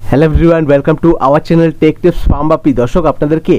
Hello everyone, welcome to our channel tech tips সাম্বাপি। দর্শক, আপনাদেরকে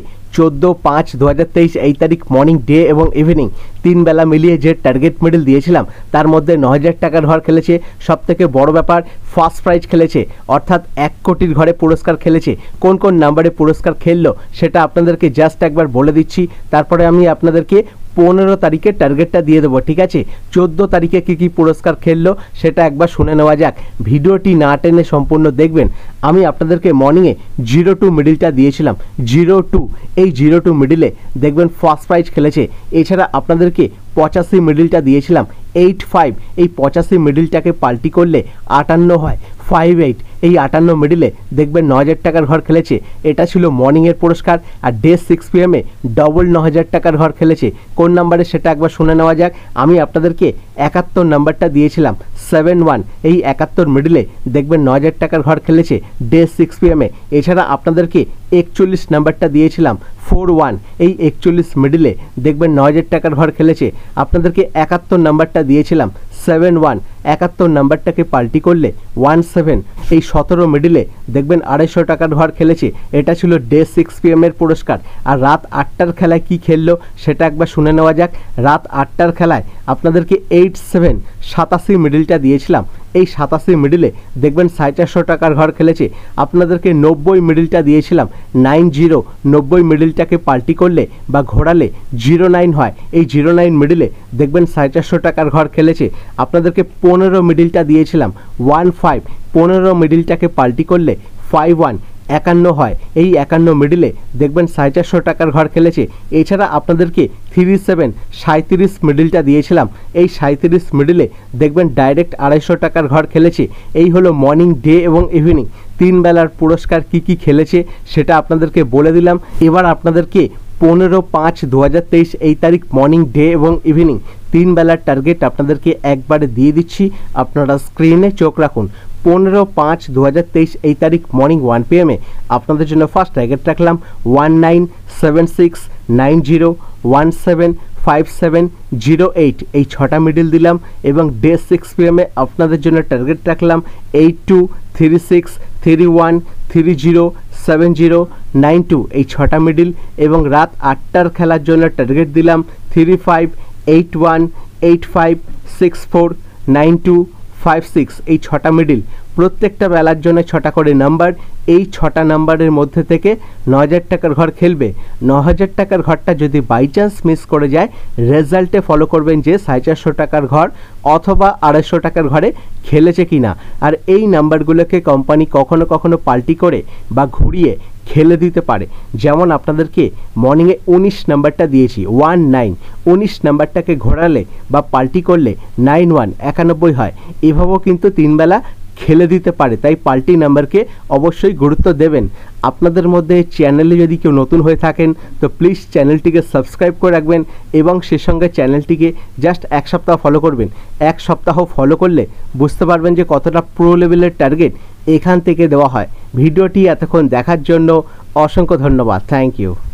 14/5/2023 এই তারিখ মর্নিং ডে এবং ইভিনিং 3 বেলা মিলিয়ে যে টার্গেট মিডল দিয়েছিলাম তার মধ্যে 9000 টাকার ঘর খেলেছে। সবথেকে বড় ব্যাপার, ফার্স্ট প্রাইজ খেলেছে, অর্থাৎ 1 কোটির ঘরে পুরস্কার খেলেছে। কোন কোন নাম্বারে পুরস্কার খেললো সেটা আপনাদেরকে জাস্ট একবার বলে দিচ্ছি, তারপরে আমি আপনাদেরকে 15 তারিখে টার্গেটটা দিয়ে দেবো। ঠিক আছে, 14 তারিখে কী পুরস্কার খেললো সেটা একবার শুনে নেওয়া যাক। ভিডিওটি না টেনে সম্পূর্ণ দেখবেন। আমি আপনাদেরকে মর্নিংয়ে 02 মিডিলটা দিয়েছিলাম। 02, এই 02 মিডিলে দেখবেন ফার্স্ট প্রাইজ খেলেছে। এছাড়া আপনাদেরকে 85 মিডিলটা দিয়েছিলাম। 85, এই 85 মিডিলটাকে পাল্টি করলে 58 হয়। 58, এই 58 মিডিলে দেখবেন 9000 টাকার ঘর খেলেছে। এটা ছিল মর্নিংয়ের পুরস্কার। আর ডে 6 PM ডবল 9000 টাকার ঘর খেলেছে। কোন নাম্বারে সেটা একবার শুনে নেওয়া যাক। আমি আপনাদেরকে 71 নাম্বারটা দিয়েছিলাম। 71, এই 71 মিডিলে দেখবেন 9000 টাকার ঘর খেলেছে ডে 6 PM। এছাড়া আপনাদেরকে 41 নাম্বারটা দিয়েছিলাম। 41, এই 41 মিডিলে দেখবেন 9000 টাকার ঘর খেলেছে। আপনাদেরকে 71 নাম্বারটা দিয়েছিলাম। 71, 71 নাম্বারটাকে পাল্টি করলে 17, এই 17 মিডিলে দেখবেন 250 টাকার ঘর খেলেছে। এটা ছিল ডে 6 PM এর পুরস্কার। আর রাত 8টার খেলায় কি খেললো সেটা একবার শুনে নেওয়া যাক। রাত 8টার খেলায় আপনাদেরকে 87, 87 মিডিলটা দিয়েছিলাম। এই 87 মিডিলে দেখবেন 450 টাকার ঘর খেলেছে। আপনাদেরকে 90 মিডিলটা দিয়েছিলাম। 90, 90 মিডিলটাকে পাল্টি করলে বা ঘোরালে 09 হয়। এই 09 মিডিলে দেখবেন 450 টাকার ঘর খেলেছে। আপনাদেরকে 15 মিডিলটা দিয়েছিলাম। 15, 15 মিডিলটাকে পাল্টি করলে 51, 51 হয়। এই 51 মিডিলে দেখবেন 450 টাকার ঘর খেলেছে। এছাড়া আপনাদেরকে 37, 37 মিডিলটা দিয়েছিলাম। এই 37 মিডিলে দেখবেন ডাইরেক্ট 250 টাকার ঘর খেলেছে। এই হলো মর্নিং, ডে এবং ইভিনিং 3 বেলার পুরস্কার কি খেলেছে সেটা আপনাদেরকে বলে দিলাম। এবার আপনাদেরকে 15/5/2023 এই তারিখ মর্নিং, ডে এবং ইভিনিং 3 বেলার টার্গেট আপনাদেরকে একবারে দিয়ে দিচ্ছি। আপনারা স্ক্রিনে চোখ রাখুন। 15/5/2023 এই তারিখ মর্নিং 1 PM আপনাদের জন্য ফার্স্ট টার্গেট রাখলাম 197690175708। এই 6টা মিডিল দিলাম। এবং ডে 6 PM আপনাদের জন্য টার্গেট রাখলাম 823631307092। এই 6টা মিডিল। এবং রাত 8টার খেলার জন্য টার্গেট দিলাম 358185649256। এই 6টা মিডিল। প্রত্যেকটা বেলার জন্য 6টা করে নাম্বার। এই 6টা নাম্বারের মধ্যে থেকে 9000 টাকার ঘর খেলবে। 9000 টাকার ঘরটা যদি বাই চান্স মিস করে যায়, রেজাল্টে ফলো করবেন যে 450 টাকার ঘর অথবা 250 টাকার ঘরে খেলেছে কিনা। আর এই নাম্বারগুলোকে কোম্পানি কখনো কখনো পাল্টি করে বা ঘুরিয়ে খেলে দিতে পারে। যেমন আপনাদেরকে মর্নিংয়ে 19 নাম্বারটা দিয়েছি, 19, 19 নাম্বারটাকে ঘোরালে বা পাল্টি করলে 91, 91 হয়। এভাবেও কিন্তু 3 বেলা খেলে দিতে পারে। তাই পাল্টি নাম্বারকে অবশ্যই গুরুত্ব দেবেন। আপনাদের মধ্যে চ্যানেলে যদি কেউ নতুন হয়ে থাকেন তো প্লিজ চ্যানেলটিকে সাবস্ক্রাইব করে রাখবেন এবং সে সঙ্গে চ্যানেলটিকে জাস্ট 1 সপ্তাহ ফলো করবেন। 1 সপ্তাহ ফলো করলে বুঝতে পারবেন যে কতটা প্রো লেভেলের টার্গেট এখান থেকে দেওয়া হয়। ভিডিওটি এতক্ষণ দেখার জন্য অসংখ্য ধন্যবাদ। Thank you.